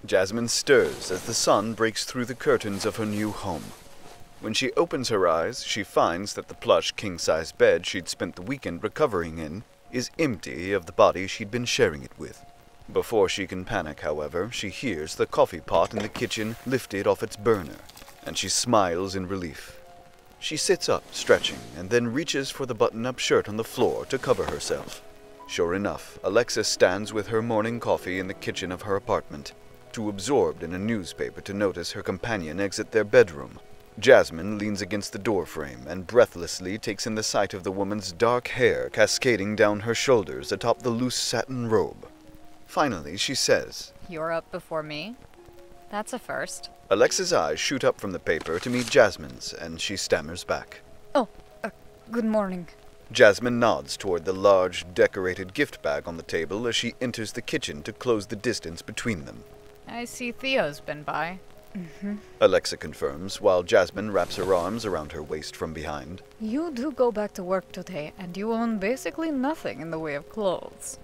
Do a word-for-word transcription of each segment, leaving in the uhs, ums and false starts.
Jazmine stirs as the sun breaks through the curtains of her new home. When she opens her eyes, she finds that the plush king-size bed she'd spent the weekend recovering in is empty of the body she'd been sharing it with. Before she can panic, however, she hears the coffee pot in the kitchen lifted off its burner, and she smiles in relief. She sits up, stretching, and then reaches for the button-up shirt on the floor to cover herself. Sure enough, Alexa stands with her morning coffee in the kitchen of her apartment, too absorbed in a newspaper to notice her companion exit their bedroom. Jazmine leans against the doorframe and breathlessly takes in the sight of the woman's dark hair cascading down her shoulders atop the loose satin robe. Finally, she says, "You're up before me? That's a first." Alexa's eyes shoot up from the paper to meet Jazmine's, and she stammers back. Oh, uh, good morning. Jazmine nods toward the large, decorated gift bag on the table as she enters the kitchen to close the distance between them. I see Theo's been by. Mm-hmm. Alexa confirms, while Jazmine wraps her arms around her waist from behind. You do go back to work today, and you own basically nothing in the way of clothes.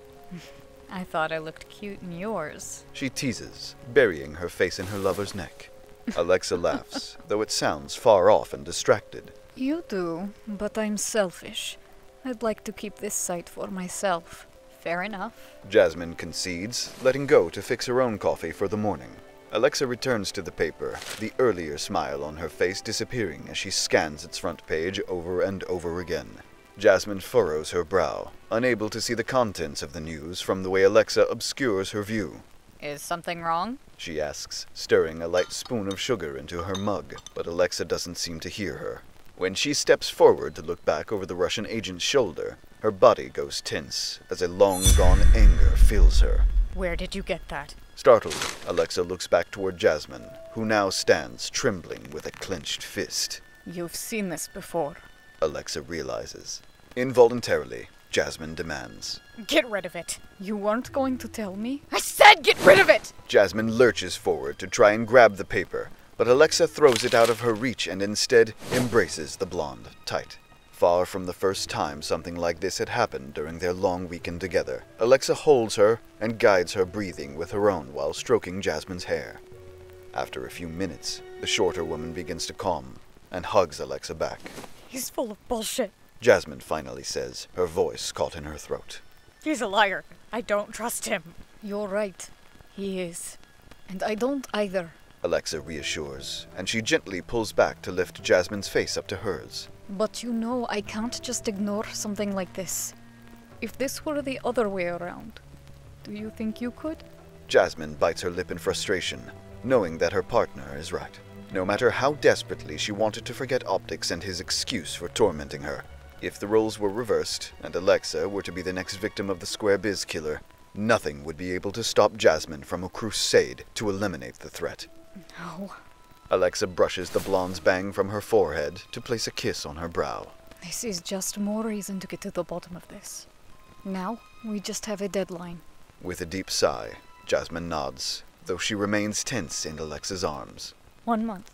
I thought I looked cute in yours. She teases, burying her face in her lover's neck. Alexa laughs, though it sounds far off and distracted. You do, but I'm selfish. I'd like to keep this sight for myself. Fair enough. Jazmine concedes, letting go to fix her own coffee for the morning. Alexa returns to the paper, the earlier smile on her face disappearing as she scans its front page over and over again. Jazmine furrows her brow, unable to see the contents of the news from the way Alexa obscures her view. Is something wrong? She asks, stirring a light spoon of sugar into her mug, but Alexa doesn't seem to hear her. When she steps forward to look back over the Russian agent's shoulder, her body goes tense as a long-gone anger fills her. Where did you get that? Startled, Alexa looks back toward Jazmine, who now stands trembling with a clenched fist. You've seen this before. Alexa realizes. Involuntarily, Jazmine demands. Get rid of it. You weren't going to tell me? I said get rid of it! Jazmine lurches forward to try and grab the paper, but Alexa throws it out of her reach and instead embraces the blonde tight. Far from the first time something like this had happened during their long weekend together, Alexa holds her and guides her breathing with her own while stroking Jazmine's hair. After a few minutes, the shorter woman begins to calm and hugs Alexa back. He's full of bullshit, Jazmine finally says, her voice caught in her throat. He's a liar. I don't trust him. You're right. He is. And I don't either. Alexa reassures, and she gently pulls back to lift Jazmine's face up to hers. But you know I can't just ignore something like this. If this were the other way around, do you think you could? Jazmine bites her lip in frustration, knowing that her partner is right. No matter how desperately she wanted to forget Optics and his excuse for tormenting her, if the roles were reversed and Alexa were to be the next victim of the Square Biz killer, nothing would be able to stop Jazmine from a crusade to eliminate the threat. No. Alexa brushes the blonde's bang from her forehead to place a kiss on her brow. This is just more reason to get to the bottom of this. Now, we just have a deadline. With a deep sigh, Jazmine nods, though she remains tense in Alexa's arms. One month.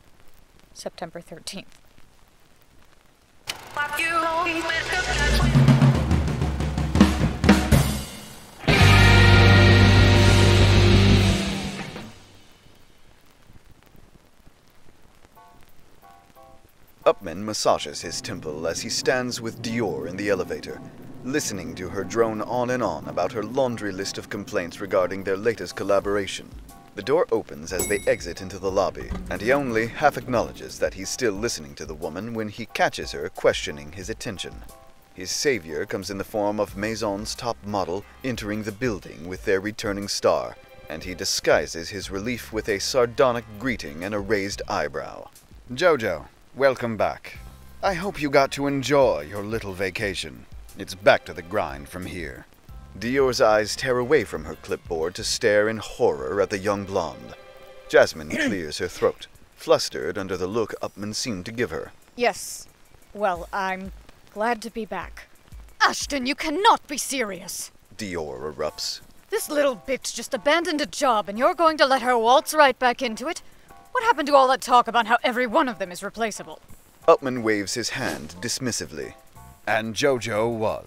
September thirteenth. Upman massages his temple as he stands with Dior in the elevator, listening to her drone on and on about her laundry list of complaints regarding their latest collaboration. The door opens as they exit into the lobby, and he only half acknowledges that he's still listening to the woman when he catches her questioning his attention. His savior comes in the form of MAISON's top model entering the building with their returning star, and he disguises his relief with a sardonic greeting and a raised eyebrow. JoJo, welcome back. I hope you got to enjoy your little vacation. It's back to the grind from here. Dior's eyes tear away from her clipboard to stare in horror at the young blonde. Jazmine clears her throat, flustered under the look Upman seemed to give her. Yes. Well, I'm glad to be back. Ashton, you cannot be serious. Dior erupts. This little bitch just abandoned a job and you're going to let her waltz right back into it? What happened to all that talk about how every one of them is replaceable? Upman waves his hand dismissively. And JoJo was.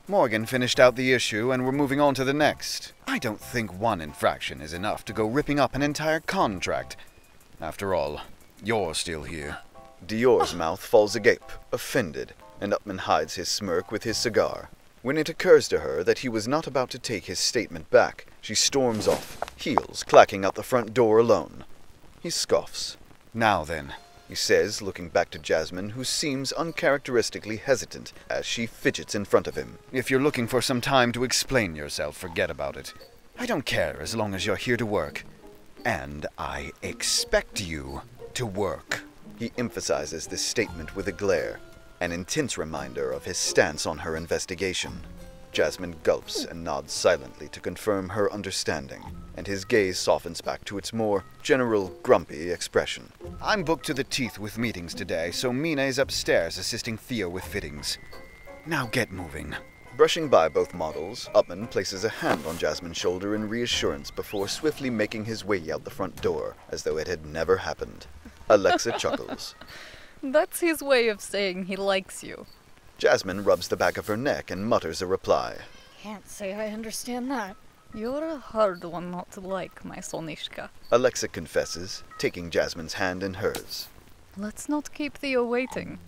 Morgan finished out the issue and we're moving on to the next. I don't think one infraction is enough to go ripping up an entire contract. After all, you're still here. Dior's mouth falls agape, offended, and Upman hides his smirk with his cigar. When it occurs to her that he was not about to take his statement back, she storms off, heels clacking out the front door alone. He scoffs. Now then, he says, looking back to Jazmine, who seems uncharacteristically hesitant as she fidgets in front of him. If you're looking for some time to explain yourself, forget about it. I don't care as long as you're here to work. And I expect you to work. He emphasizes this statement with a glare, an intense reminder of his stance on her investigation. Jazmine gulps and nods silently to confirm her understanding, and his gaze softens back to its more general, grumpy expression. I'm booked to the teeth with meetings today, so Mina is upstairs assisting Theo with fittings. Now get moving. Brushing by both models, Upman places a hand on Jazmine's shoulder in reassurance before swiftly making his way out the front door, as though it had never happened. Alexa chuckles. That's his way of saying he likes you. Jazmine rubs the back of her neck and mutters a reply. Can't say I understand that. You're a hard one not to like, my Sonishka. Alexa confesses, taking Jazmine's hand in hers. Let's not keep Theo waiting.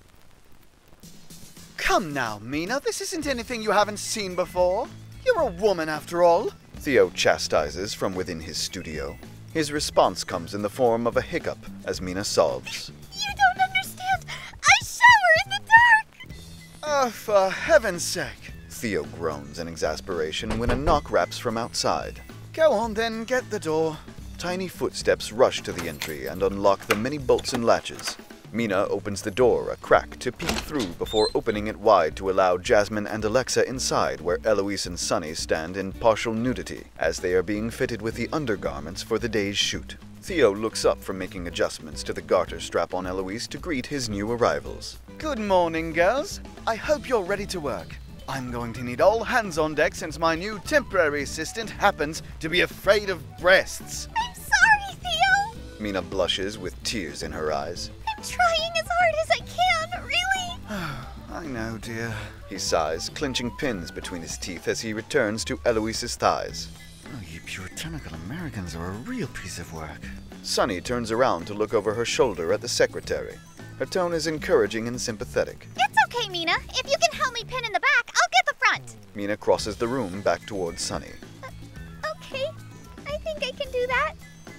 Come now, Mina, this isn't anything you haven't seen before. You're a woman after all. Theo chastises from within his studio. His response comes in the form of a hiccup as Mina sobs. You don't understand! I shower in the dark! Oh, for heaven's sake! Theo groans in exasperation when a knock raps from outside. Go on then, get the door. Tiny footsteps rush to the entry and unlock the many bolts and latches. Mina opens the door a crack to peek through before opening it wide to allow Jazmine and Alexa inside, where Eloise and Sunny stand in partial nudity as they are being fitted with the undergarments for the day's shoot. Theo looks up from making adjustments to the garter strap on Eloise to greet his new arrivals. Good morning, girls. I hope you're ready to work. I'm going to need all hands on deck since my new temporary assistant happens to be afraid of breasts. I'm sorry, Theo! Mina blushes with tears in her eyes. Trying as hard as I can, really? I know, dear. He sighs, clenching pins between his teeth as he returns to Eloise's thighs. Oh, you puritanical Americans are a real piece of work. Sunny turns around to look over her shoulder at the secretary. Her tone is encouraging and sympathetic. It's okay, Mina. If you can help me pin in the back, I'll get the front. Mina crosses the room back towards Sunny. Uh, okay. I think I can do that.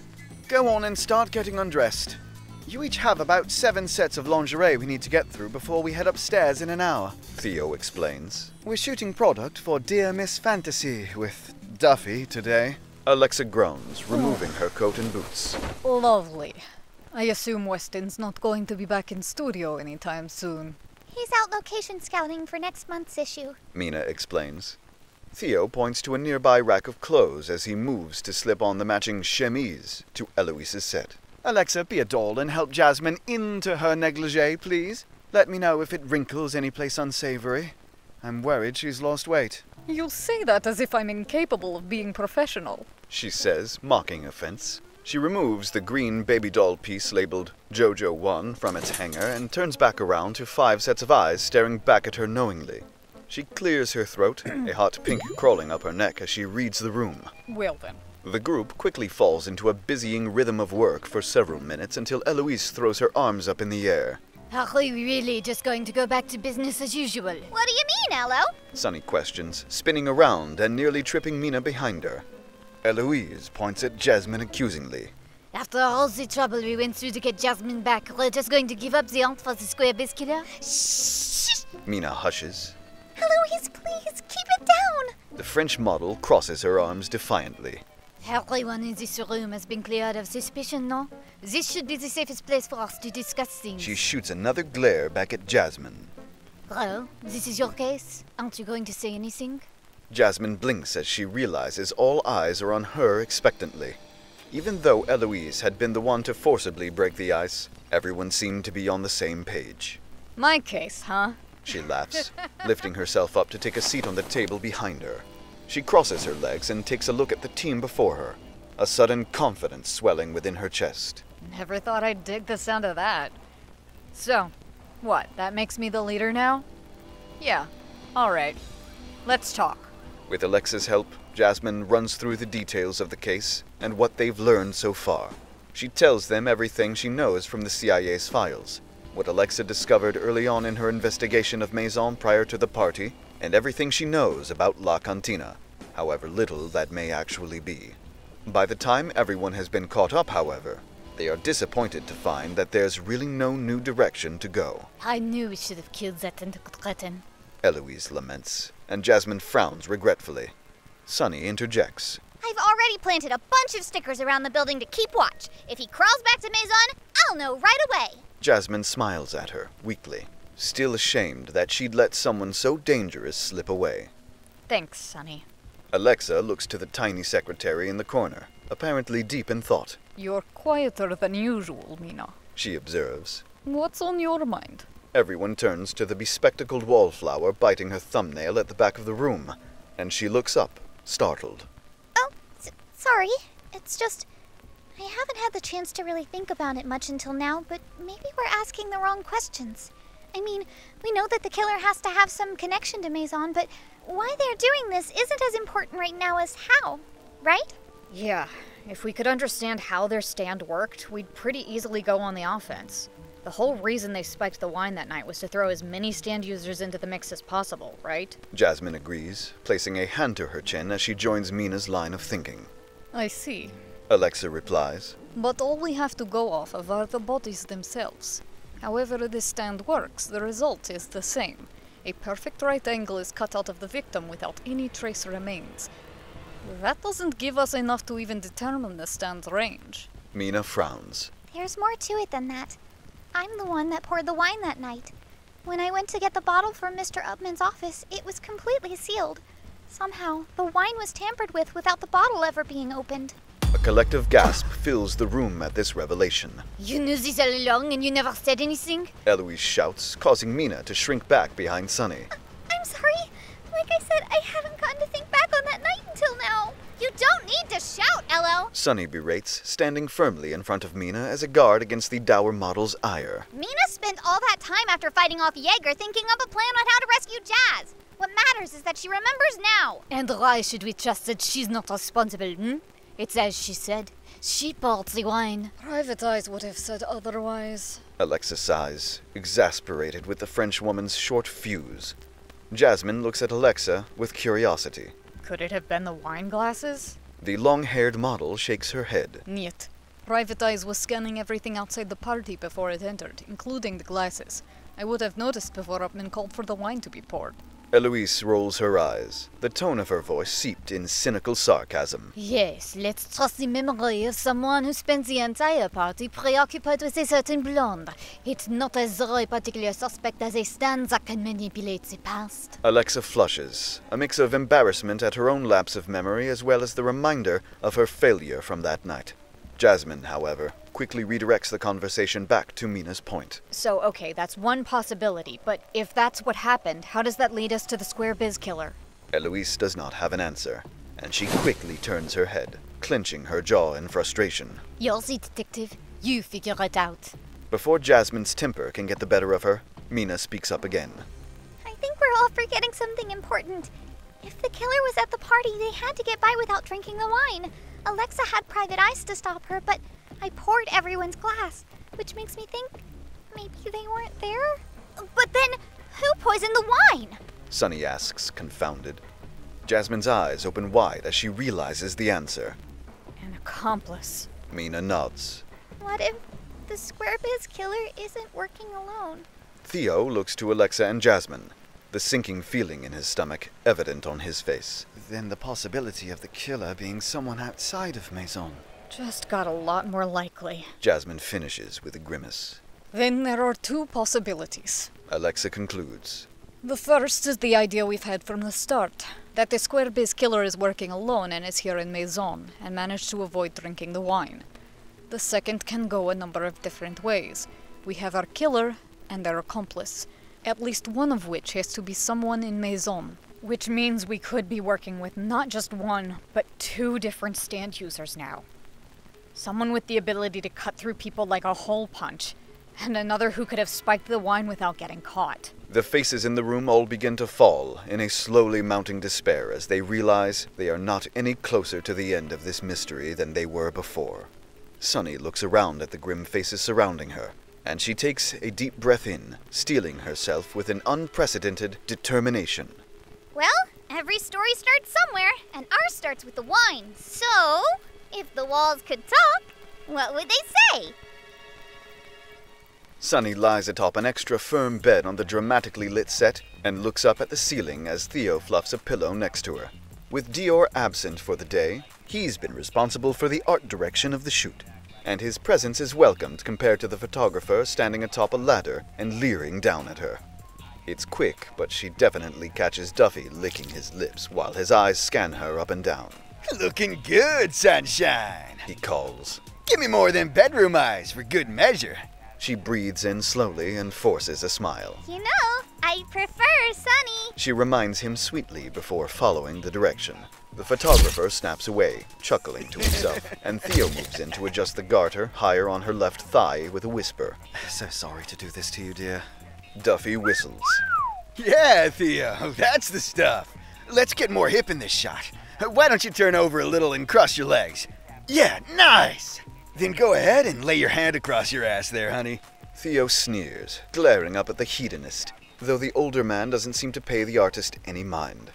Go on and start getting undressed. You each have about seven sets of lingerie we need to get through before we head upstairs in an hour, Theo explains. We're shooting product for Dear Miss Fantasy with Duffy today. Alexa groans, removing her coat and boots. Lovely. I assume Weston's not going to be back in studio anytime soon. He's out location scouting for next month's issue, Mina explains. Theo points to a nearby rack of clothes as he moves to slip on the matching chemise to Eloise's set. Alexa, be a doll and help Jazmine into her negligee, please. Let me know if it wrinkles anyplace unsavory. I'm worried she's lost weight. You say that as if I'm incapable of being professional, she says, mocking offense. She removes the green baby doll piece labeled JoJo one from its hanger and turns back around to five sets of eyes staring back at her knowingly. She clears her throat, a hot pink crawling up her neck as she reads the room. Well then. The group quickly falls into a busying rhythm of work for several minutes until Eloise throws her arms up in the air. Are we really just going to go back to business as usual? What do you mean, Elo? Sunny questions, spinning around and nearly tripping Mina behind her. Eloise points at Jazmine accusingly. After all the trouble we went through to get Jazmine back, we're just going to give up the hunt for the square biscuit? Shh! Mina hushes. Eloise, please, keep it down! The French model crosses her arms defiantly. Everyone in this room has been cleared of suspicion, no? This should be the safest place for us to discuss things. She shoots another glare back at Jazmine. Well, this is your case. Aren't you going to say anything? Jazmine blinks as she realizes all eyes are on her expectantly. Even though Eloise had been the one to forcibly break the ice, everyone seemed to be on the same page. My case, huh? She laughs, lifting herself up to take a seat on the table behind her. She crosses her legs and takes a look at the team before her, a sudden confidence swelling within her chest. Never thought I'd dig the sound of that. So, what, that makes me the leader now? Yeah, alright. Let's talk. With Alexa's help, Jazmine runs through the details of the case and what they've learned so far. She tells them everything she knows from the C I A's files, what Alexa discovered early on in her investigation of MAISON prior to the party, and everything she knows about La Cantina, however little that may actually be. By the time everyone has been caught up, however, they are disappointed to find that there's really no new direction to go. I knew we should have killed that cretin. Eloise laments, and Jazmine frowns regretfully. Sunny interjects. I've already planted a bunch of stickers around the building to keep watch. If he crawls back to MAISON, I'll know right away. Jazmine smiles at her, weakly, still ashamed that she'd let someone so dangerous slip away. Thanks, Sunny. Alexa looks to the tiny secretary in the corner, apparently deep in thought. You're quieter than usual, Mina. She observes. What's on your mind? Everyone turns to the bespectacled wallflower biting her thumbnail at the back of the room, and she looks up, startled. Oh, s- sorry. It's just, I haven't had the chance to really think about it much until now, but maybe we're asking the wrong questions. I mean, we know that the killer has to have some connection to MAISON, but why they're doing this isn't as important right now as how, right? Yeah, if we could understand how their stand worked, we'd pretty easily go on the offense. The whole reason they spiked the wine that night was to throw as many stand users into the mix as possible, right? Jazmine agrees, placing a hand to her chin as she joins Mina's line of thinking. I see. Alexa replies. But all we have to go off of are the bodies themselves. However this stand works, the result is the same. A perfect right angle is cut out of the victim without any trace remains. That doesn't give us enough to even determine the stand's range. Mina frowns. There's more to it than that. I'm the one that poured the wine that night. When I went to get the bottle from Mister Upman's office, it was completely sealed. Somehow, the wine was tampered with without the bottle ever being opened. A collective gasp fills the room at this revelation. You knew this all along and you never said anything? Eloise shouts, causing Mina to shrink back behind Sunny. I'm sorry. Like I said, I haven't gotten to think back on that night until now. You don't need to shout, Elo. Sunny berates, standing firmly in front of Mina as a guard against the dour model's ire. Mina spent all that time after fighting off Jaeger thinking up a plan on how to rescue Jazz. What matters is that she remembers now. And why should we trust that she's not responsible, hmm? It's as she said. She poured the wine. Private Eyes would have said otherwise. Alexa sighs, exasperated with the Frenchwoman's short fuse. Jazmine looks at Alexa with curiosity. Could it have been the wine glasses? The long-haired model shakes her head. Niet. Private Eyes was scanning everything outside the party before it entered, including the glasses. I would have noticed before Upman called for the wine to be poured. Eloise rolls her eyes. The tone of her voice seeped in cynical sarcasm. Yes, let's trust the memory of someone who spent the entire party preoccupied with a certain blonde. It's not as though a particular suspect as a stand that can manipulate the past. Alexa flushes, a mix of embarrassment at her own lapse of memory as well as the reminder of her failure from that night. Jazmine, however, quickly redirects the conversation back to Mina's point. So, okay, that's one possibility, but if that's what happened, how does that lead us to the Square Biz killer? Eloise does not have an answer, and she quickly turns her head, clenching her jaw in frustration. You're the detective. You figure it out. Before Jasmine's temper can get the better of her, Mina speaks up again. I think we're all forgetting something important. If the killer was at the party, they had to get by without drinking the wine. Alexa had Private Eyes to stop her, but I poured everyone's glass, which makes me think maybe they weren't there? But then, who poisoned the wine? Sunny asks, confounded. Jazmine's eyes open wide as she realizes the answer. An accomplice. Mina nods. What if the Square Biz killer isn't working alone? Theo looks to Alexa and Jazmine, the sinking feeling in his stomach evident on his face. Then the possibility of the killer being someone outside of MAISON. Just got a lot more likely. Jazmine finishes with a grimace. Then there are two possibilities. Alexa concludes. The first is the idea we've had from the start, that the Square Biz killer is working alone and is here in MAISON, and managed to avoid drinking the wine. The second can go a number of different ways. We have our killer and their accomplice, at least one of which has to be someone in MAISON. Which means we could be working with not just one, but two different stand users now. Someone with the ability to cut through people like a hole punch, And another who could have spiked the wine without getting caught. The faces in the room all begin to fall in a slowly mounting despair as they realize they are not any closer to the end of this mystery than they were before. Sunny looks around at the grim faces surrounding her, and she takes a deep breath in, steeling herself with an unprecedented determination. Well, every story starts somewhere, and ours starts with the wine. So, if the walls could talk, what would they say? Sunny lies atop an extra firm bed on the dramatically lit set and looks up at the ceiling as Theo fluffs a pillow next to her. With Dior absent for the day, he's been responsible for the art direction of the shoot, and his presence is welcomed compared to the photographer standing atop a ladder and leering down at her. It's quick, but she definitely catches Duffy licking his lips while his eyes scan her up and down. Looking good, sunshine, He calls. Give me more of them bedroom eyes for good measure. She breathes in slowly and forces a smile. You know, I prefer Sunny. She reminds him sweetly before following the direction. The photographer snaps away, chuckling to himself, and Theo moves in to adjust the garter higher on her left thigh with a whisper. So sorry to do this to you, dear. Duffy whistles. Yeah, Theo, that's the stuff. Let's get more hip in this shot. Why don't you turn over a little and cross your legs? Yeah, nice! Then go ahead and lay your hand across your ass there, honey. Theo sneers, glaring up at the hedonist, though the older man doesn't seem to pay the artist any mind.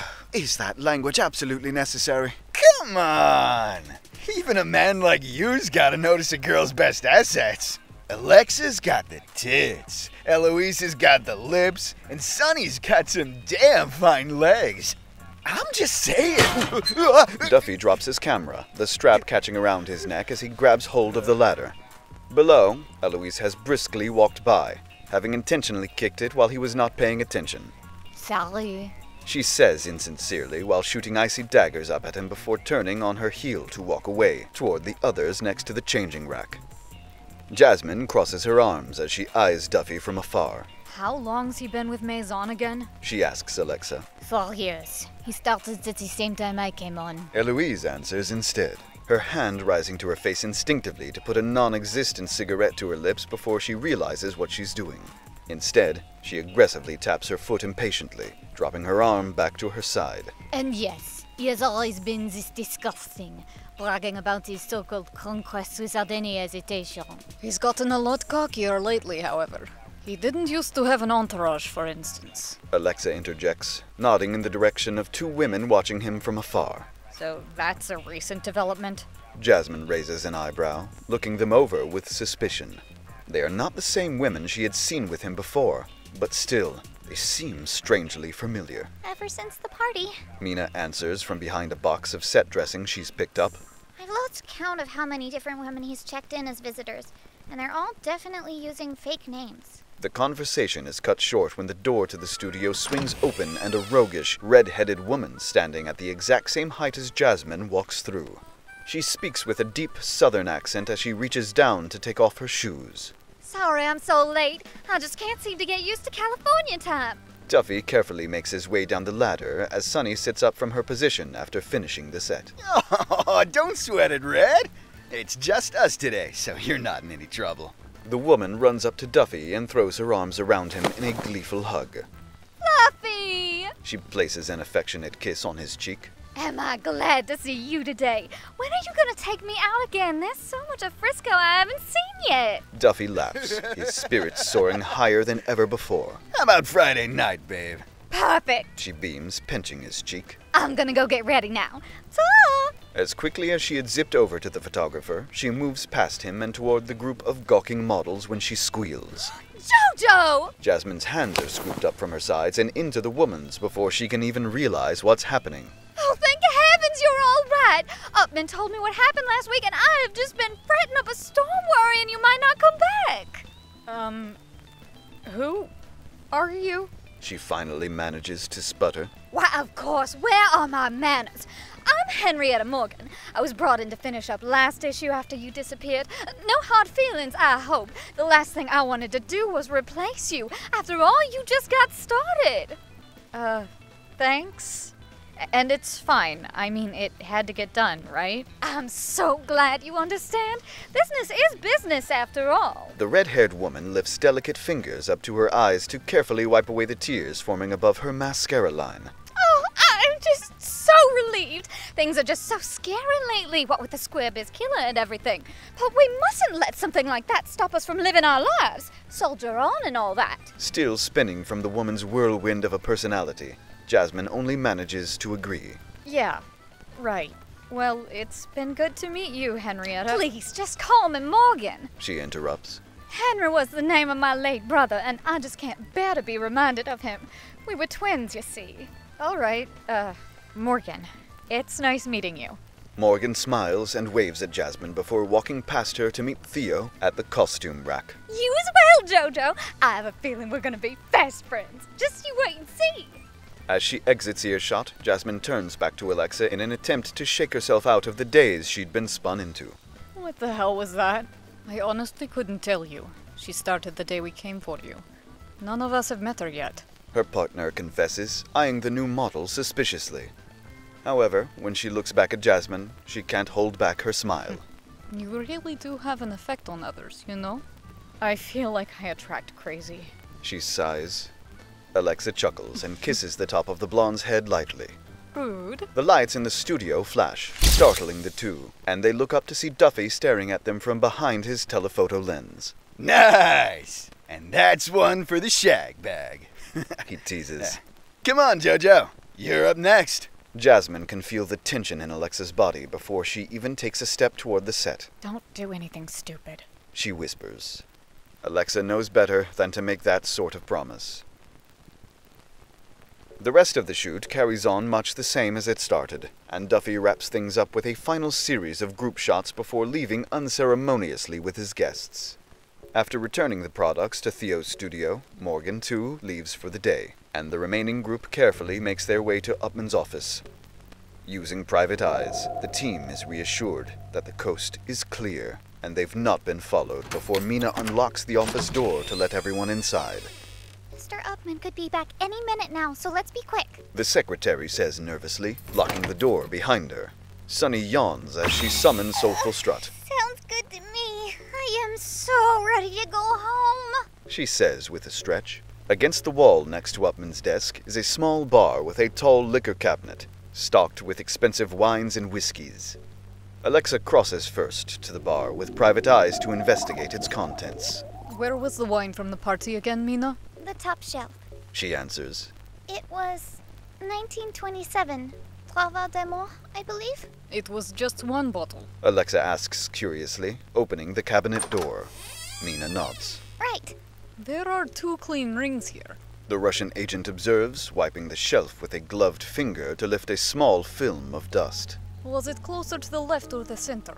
Is that language absolutely necessary? Come on! Even a man like you's gotta notice a girl's best assets. Alexa's got the tits, Eloise's got the lips, and Sunny's got some damn fine legs. I'm just saying. Duffy drops his camera, the strap catching around his neck as he grabs hold of the ladder. Below, Eloise has briskly walked by, having intentionally kicked it while he was not paying attention. Sally. She says insincerely while shooting icy daggers up at him before turning on her heel to walk away toward the others next to the changing rack. Jazmine crosses her arms as she eyes Duffy from afar. How long's he been with MAISON again? She asks Alexa. Four years. He started at the same time I came on. Eloise answers instead, her hand rising to her face instinctively to put a non-existent cigarette to her lips before she realizes what she's doing. Instead, she aggressively taps her foot impatiently, dropping her arm back to her side. And yes, he has always been this disgusting, bragging about his so-called conquests without any hesitation. He's gotten a lot cockier lately, however. He didn't used to have an entourage, for instance. Alexa interjects, nodding in the direction of two women watching him from afar. So that's a recent development. Jazmine raises an eyebrow, looking them over with suspicion. They are not the same women she had seen with him before, but still, they seem strangely familiar. Ever since the party. Mina answers from behind a box of set dressing she's picked up. I've lost count of how many different women he's checked in as visitors, and they're all definitely using fake names. The conversation is cut short when the door to the studio swings open and a roguish, red-headed woman standing at the exact same height as Jazmine walks through. She speaks with a deep southern accent as she reaches down to take off her shoes. Sorry I'm so late. I just can't seem to get used to California time. Duffy carefully makes his way down the ladder as Sunny sits up from her position after finishing the set. Oh, don't sweat it, Red. It's just us today, so you're not in any trouble. The woman runs up to Duffy and throws her arms around him in a gleeful hug. Fluffy! She places an affectionate kiss on his cheek. Am I glad to see you today. When are you gonna take me out again? There's so much of Frisco I haven't seen yet. Duffy laughs, his spirits soaring higher than ever before. How about Friday night, babe? Perfect. She beams, pinching his cheek. I'm gonna go get ready now. Ta! As quickly as she had zipped over to the photographer, she moves past him and toward the group of gawking models when she squeals. JoJo! Jazmine's hands are scooped up from her sides and into the woman's before she can even realize what's happening. Oh, thank heavens you're all right. Upman told me what happened last week, and I have just been fretting up a storm worrying you might not come back. Um, who are you? She finally manages to sputter. Why, of course. Where are my manners? I'm Henrietta Morgan. I was brought in to finish up last issue after you disappeared. No hard feelings, I hope. The last thing I wanted to do was replace you. After all, you just got started. Uh, thanks. And it's fine. I mean, it had to get done, right? I'm so glad you understand. Business is business after all. The red-haired woman lifts delicate fingers up to her eyes to carefully wipe away the tears forming above her mascara line. Oh, I'm just so relieved. Things are just so scary lately, what with the Square Biz killer and everything. But we mustn't let something like that stop us from living our lives. Soldier on and all that. Still spinning from the woman's whirlwind of a personality, Jazmine only manages to agree. Yeah, right. Well, it's been good to meet you, Henrietta. Please, just call me Morgan. She interrupts. Henry was the name of my late brother, and I just can't bear to be reminded of him. We were twins, you see. All right, uh, Morgan. It's nice meeting you. Morgan smiles and waves at Jazmine before walking past her to meet Theo at the costume rack. You as well, JoJo. I have a feeling we're gonna be best friends. Just you wait and see. As she exits earshot, Jazmine turns back to Alexa in an attempt to shake herself out of the daze she'd been spun into. What the hell was that? I honestly couldn't tell you. She started the day we came for you. None of us have met her yet. Her partner confesses, eyeing the new model suspiciously. However, when she looks back at Jazmine, she can't hold back her smile. You really do have an effect on others, you know? I feel like I attract crazy. She sighs. Alexa chuckles and kisses the top of the blonde's head lightly. Rude. The lights in the studio flash, startling the two, and they look up to see Duffy staring at them from behind his telephoto lens. Nice! And that's one for the shag bag. He teases. Come on, JoJo. You're up next. Jazmine can feel the tension in Alexa's body before she even takes a step toward the set. Don't do anything stupid. She whispers. Alexa knows better than to make that sort of promise. The rest of the shoot carries on much the same as it started, and Duffy wraps things up with a final series of group shots before leaving unceremoniously with his guests. After returning the products to Theo's studio, Morgan, too, leaves for the day, and the remaining group carefully makes their way to Upman's office. Using private eyes, the team is reassured that the coast is clear, and they've not been followed before Mina unlocks the office door to let everyone inside. Mister Upman could be back any minute now, so let's be quick. The secretary says nervously, locking the door behind her. Sunny yawns as she summons Soulful Strut. Sounds good to me. I am so ready to go home. She says with a stretch. Against the wall next to Upman's desk is a small bar with a tall liquor cabinet, stocked with expensive wines and whiskeys. Alexa crosses first to the bar with private eyes to investigate its contents. Where was the wine from the party again, Mina? The top shelf. She answers. It was nineteen twenty-seven. Trois de Mort, I believe. It was just one bottle. Alexa asks curiously, opening the cabinet door. Mina nods. Right. There are two clean rings here. The Russian agent observes, wiping the shelf with a gloved finger to lift a small film of dust. Was it closer to the left or the center?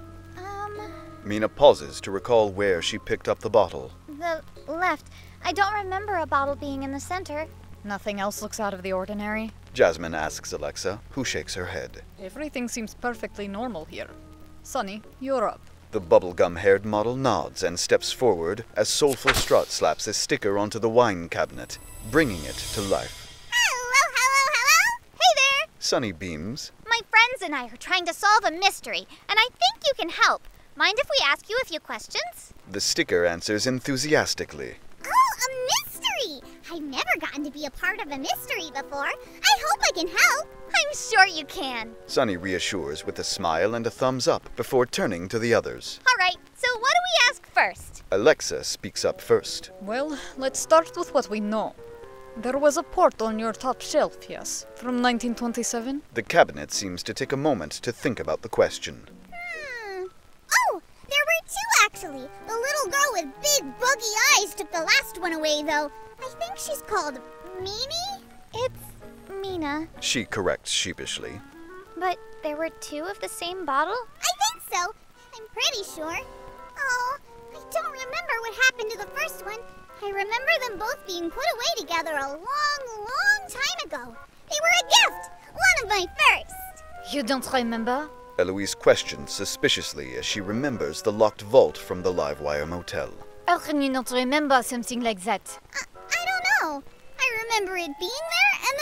Um, Mina pauses to recall where she picked up the bottle. the left. I don't remember a bottle being in the center. Nothing else looks out of the ordinary? Jazmine asks Alexa, who shakes her head. Everything seems perfectly normal here. Sunny, you're up. The bubblegum-haired model nods and steps forward as Soulful Strut slaps a sticker onto the wine cabinet, bringing it to life. Hello, hello, hello! Hey there! Sunny beams. My friends and I are trying to solve a mystery, and I think you can help. Mind if we ask you a few questions? The sticker answers enthusiastically. Oh, a mystery! I've never gotten to be a part of a mystery before. I hope I can help. I'm sure you can. Sunny reassures with a smile and a thumbs up before turning to the others. All right, so what do we ask first? Alexa speaks up first. Well, let's start with what we know. There was a port on your top shelf, yes? From nineteen twenty-seven? The cabinet seems to take a moment to think about the question. Hmm. Oh, there were two actually. The little girl with big buggy eyes took the last one away, though. I think she's called Mimi? It's Mina. She corrects sheepishly. But there were two of the same bottle? I think so. I'm pretty sure. Oh, I don't remember what happened to the first one. I remember them both being put away together a long, long time ago. They were a gift. One of my first. You don't remember? Eloise questions suspiciously as she remembers the locked vault from the Livewire motel. How can you not remember something like that? I, I don't know. I remember it being there and then wanting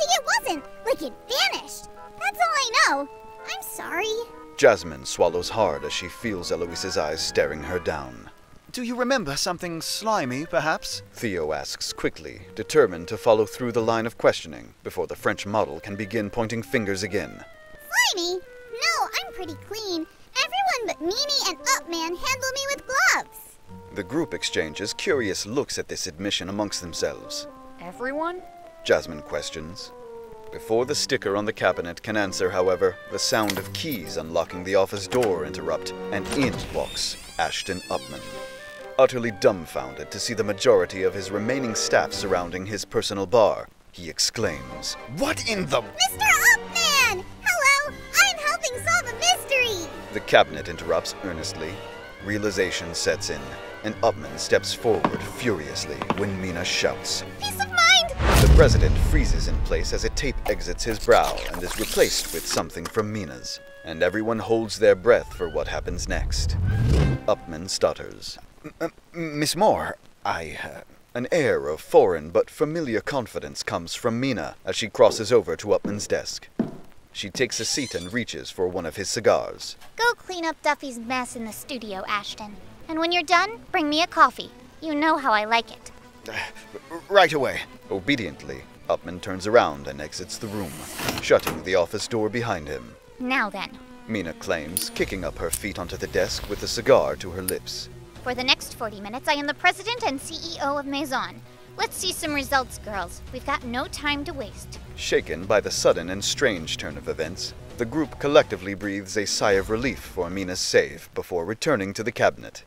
it wasn't. Like it vanished. That's all I know. I'm sorry. Jazmine swallows hard as she feels Eloise's eyes staring her down. Do you remember something slimy, perhaps? Theo asks quickly, determined to follow through the line of questioning before the French model can begin pointing fingers again. Slimy? No, I'm pretty clean. Everyone but Mimi and Upman handle me with gloves. The group exchanges curious looks at this admission amongst themselves. Everyone? Jazmine questions. Before the sticker on the cabinet can answer, however, the sound of keys unlocking the office door interrupt, and in walks Ashton Upman. Utterly dumbfounded to see the majority of his remaining staff surrounding his personal bar, he exclaims, What in the... Mister Upman! Hello! I'm helping solve a mystery! The cabinet interrupts earnestly. Realization sets in, and Upman steps forward furiously when Mina shouts. Peace of mind! The president freezes in place as a tape exits his brow and is replaced with something from Mina's, and everyone holds their breath for what happens next. Upman stutters. Uh, Miss Moore, I... Uh... An air of foreign but familiar confidence comes from Mina as she crosses over to Upman's desk. She takes a seat and reaches for one of his cigars. Go clean up Duffy's mess in the studio, Ashton. And when you're done, bring me a coffee. You know how I like it. Uh, right away. Obediently, Upman turns around and exits the room, shutting the office door behind him. Now then. Mina claims, kicking up her feet onto the desk with the cigar to her lips. For the next forty minutes, I am the president and C E O of MAISON. Let's see some results, girls. We've got no time to waste. Shaken by the sudden and strange turn of events, the group collectively breathes a sigh of relief for Mina's save before returning to the cabinet.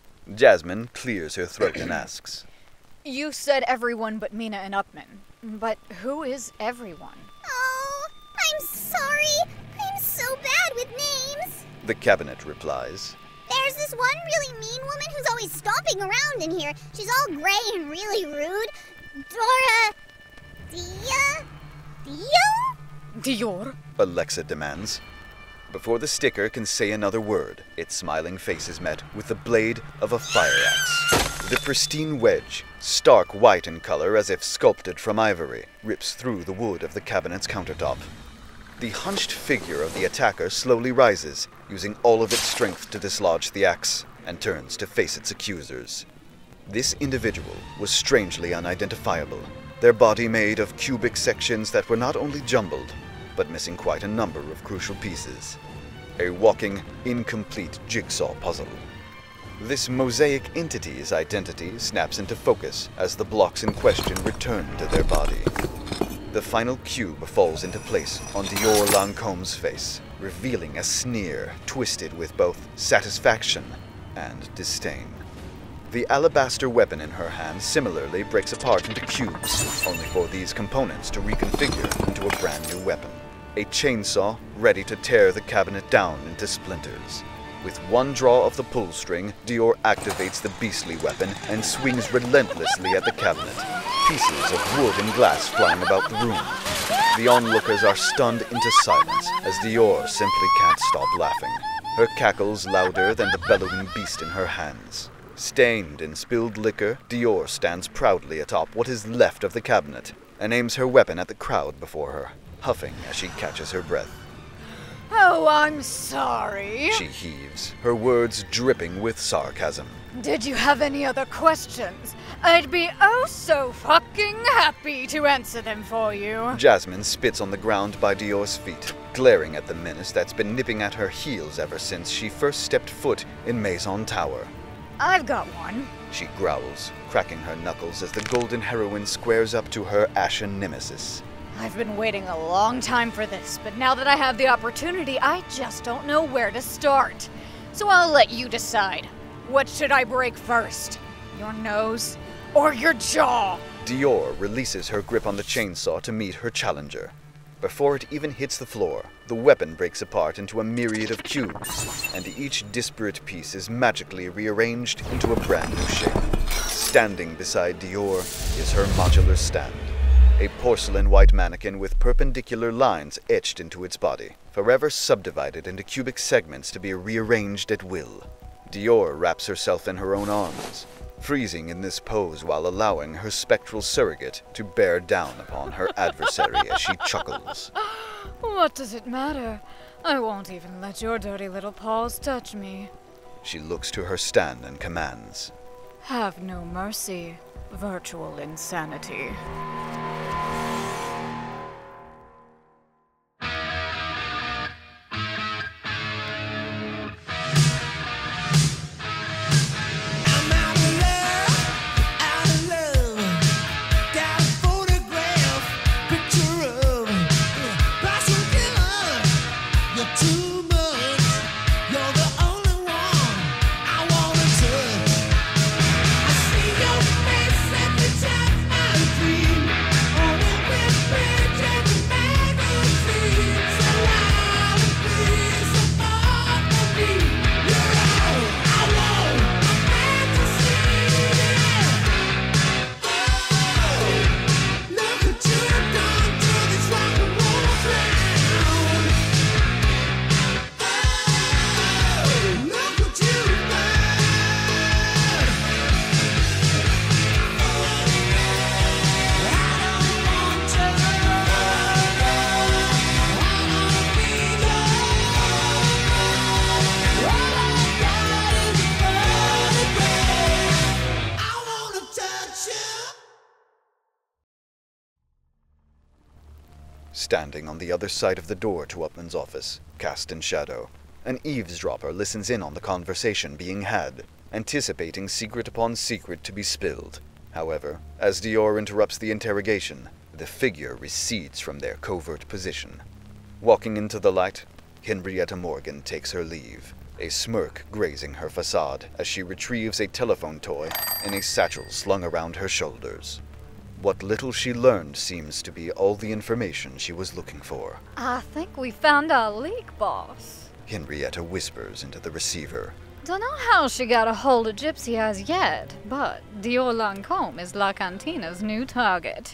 Jazmine clears her throat and asks, You said everyone but Mina and Upman. But who is everyone? Oh, I'm sorry. I'm so bad with names. The cabinet replies. There's this one really mean woman who's always stomping around in here. She's all gray and really rude. Dora... Dia... Dio? Dior? Alexa demands. Before the sticker can say another word, its smiling face is met with the blade of a fire axe. The pristine wedge, stark white in color as if sculpted from ivory, rips through the wood of the cabinet's countertop. The hunched figure of the attacker slowly rises, using all of its strength to dislodge the axe, and turns to face its accusers. This individual was strangely unidentifiable, their body made of cubic sections that were not only jumbled, but missing quite a number of crucial pieces. A walking, incomplete jigsaw puzzle. This mosaic entity's identity snaps into focus as the blocks in question return to their body. The final cube falls into place on Dior Lancome's face, revealing a sneer twisted with both satisfaction and disdain. The alabaster weapon in her hand similarly breaks apart into cubes, only for these components to reconfigure into a brand new weapon. A chainsaw ready to tear the cabinet down into splinters. With one draw of the pull string, Dior activates the beastly weapon and swings relentlessly at the cabinet, pieces of wood and glass flying about the room. The onlookers are stunned into silence as Dior simply can't stop laughing, her cackles louder than the bellowing beast in her hands. Stained in spilled liquor, Dior stands proudly atop what is left of the cabinet and aims her weapon at the crowd before her, huffing as she catches her breath. Oh, I'm sorry. She heaves, her words dripping with sarcasm. Did you have any other questions? I'd be oh so fucking happy to answer them for you. Jazmine spits on the ground by Dior's feet, glaring at the menace that's been nipping at her heels ever since she first stepped foot in MAISON Tower. I've got one. She growls, cracking her knuckles as the golden heroine squares up to her ashen nemesis. I've been waiting a long time for this, but now that I have the opportunity, I just don't know where to start. So I'll let you decide. What should I break first? Your nose or your jaw? Dior releases her grip on the chainsaw to meet her challenger. Before it even hits the floor, the weapon breaks apart into a myriad of cubes, and each disparate piece is magically rearranged into a brand new shape. Standing beside Dior is her modular stand. A porcelain white mannequin with perpendicular lines etched into its body, forever subdivided into cubic segments to be rearranged at will. Dior wraps herself in her own arms, freezing in this pose while allowing her spectral surrogate to bear down upon her adversary as she chuckles. What does it matter? I won't even let your dirty little paws touch me. She looks to her stand and commands. Have no mercy, virtual insanity. Standing on the other side of the door to Upman's office, cast in shadow, an eavesdropper listens in on the conversation being had, anticipating secret upon secret to be spilled. However, as Dior interrupts the interrogation, the figure recedes from their covert position. Walking into the light, Henrietta Morgan takes her leave, a smirk grazing her facade as she retrieves a telephone toy in a satchel slung around her shoulders. What little she learned seems to be all the information she was looking for. I think we found our leak, boss. Henrietta whispers into the receiver. Dunno how she got a hold of Gypsy Eyes yet, but Dior Lancôme is La Cantina's new target.